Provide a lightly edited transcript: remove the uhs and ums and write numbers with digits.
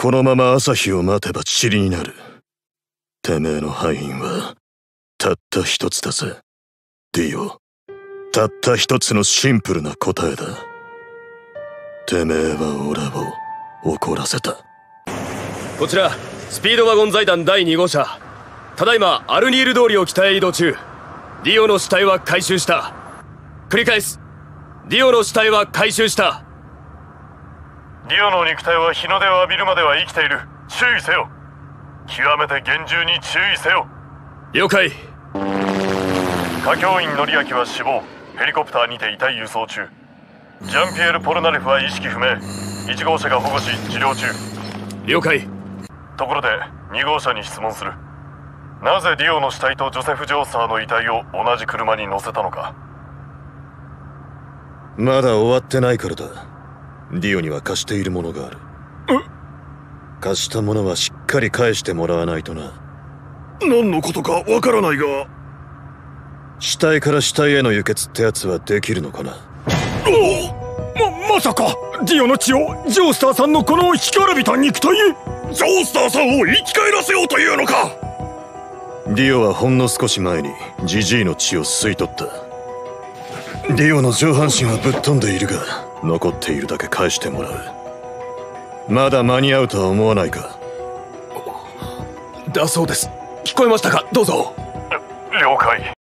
このまま朝日を待てば塵になる。てめえの敗因はたった一つだぜ、ディオ。たった一つのシンプルな答えだ。てめえは俺を怒らせた。 こちらスピードワゴン財団第2号車、ただいまアルニール通りを北へ移動中。ディオの死体は回収した。繰り返す、ディオの死体は回収した。 ディオの肉体は日の出を浴びるまでは生きている。注意せよ。極めて厳重に注意せよ。 了解。 歌教員則明は死亡。ヘリコプターにて遺体輸送中。ジャンピエール・ポルナレフは意識不明。1号車が保護し治療中。 了解。 ところで2号車に質問する。なぜディオの死体とジョセフ・ジョースターの遺体を同じ車に乗せたのか。 まだ終わってないからだ。ディオには貸しているものがある。貸したものはしっかり返してもらわないとな。 何のことかわからないが。 死体から死体への輸血ってやつはできるのかな。 まさかディオの血をジョースターさんのこの干からびた肉体へ。ジョースターさんを生き返らせようというのか。 ディオはほんの少し前にジジイの血を吸い取った。ディオの上半身はぶっ飛んでいるが、残っているだけ返してもらう。まだ間に合うとは思わないか。 だそうです。聞こえましたか。どうぞ。 了解。